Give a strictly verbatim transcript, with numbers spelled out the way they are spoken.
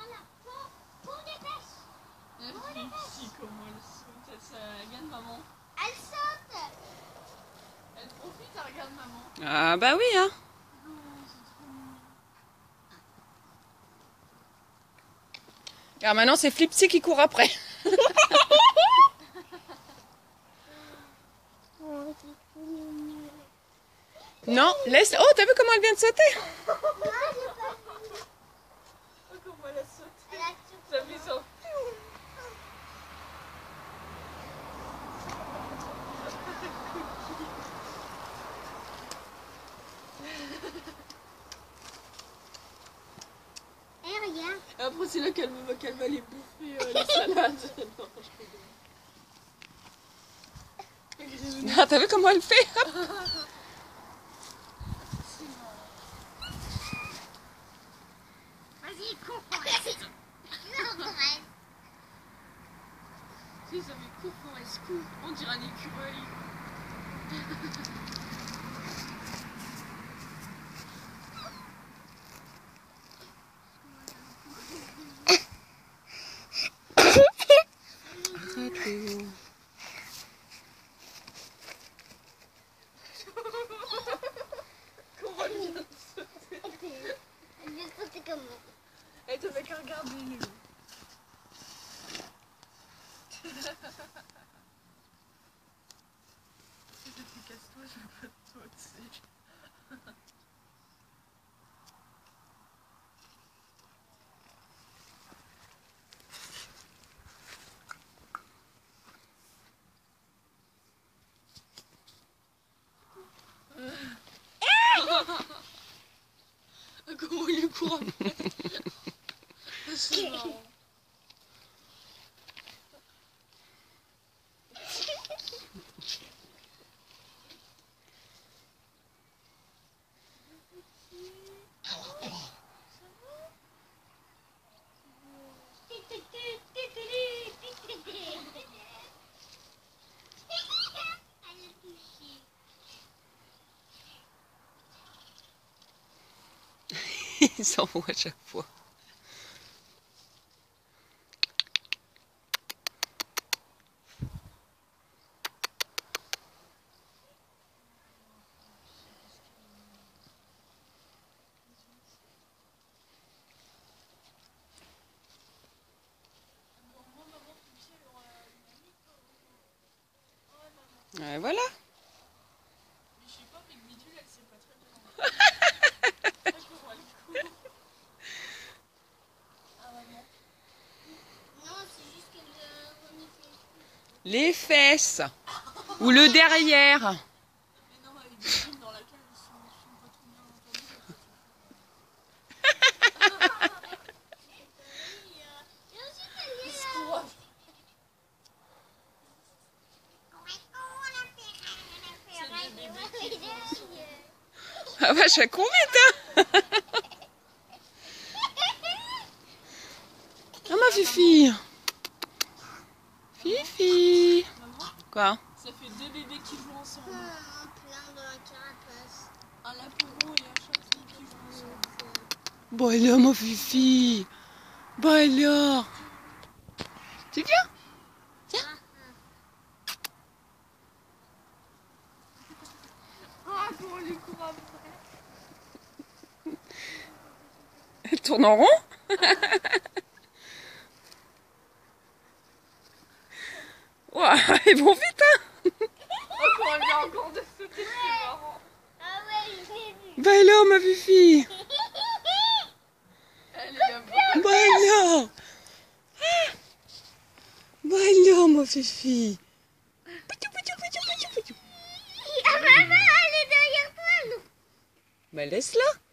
Si, comment elle saute, elle, ça, elle regarde maman. Elle saute. Elle profite, elle regarde maman. Ah bah oui, hein. Oh, c'est trop mignon. Alors maintenant c'est Flipsy qui court après. Non, laisse. Oh, t'as vu comment elle vient de sauter? Oh, comment elle a sauté. Ça fait ça. Eh, regarde. Et après c'est là qu'elle qu'elle va les bouffer euh, les salades. Non, je rigole. Ah, t'as vu comment elle fait? Vas-y, cours pour rester. Si, ça fait court pour elle se court. On dirait un écureuil. Comment elle vient de sauter? Elle vient de sauter comme moi. Elle te fait qu'à regarder lui. Si je te casse-toi, je veux pas de toi, tu sais. Comment il court après? C'est marrant. Ils s'en vont à chaque fois. Ouais, voilà. Mais je sais pas, mais Bidule, elle sait pas très bien. Comment elle court. Ah ouais, non. Non, c'est juste qu'elle euh, remet ses... Les fesses. Ou le derrière. Mais non, avec Bidule dans laquelle ils sont, ils sont pas trop bien entendus. Et ensuite, elle Ils est se là. courent. C'est des bébés qui font sur... Ah vache, elle court vite, hein. Ah ma Fifi. Fifi. Maman, Quoi? ça fait deux bébés qui jouent ensemble. Hum, plein dans la carapace. Un lapin et un chaton qui jouent ensemble. Bon alors ma Fifi. Bon alors. Tu viens? Ah, comment elle court après. Elle tourne en rond. Ouah, ils vont vite, hein. Oh, comment elle vient encore de sauter, c'est marrant. Ah ouais, je l'ai vu. Bah alors ma Fifi. Elle est là-bas. Bah alors. Bah alors ma Fifi. Ah maman, elle est derrière toi, non? Bah laisse-la.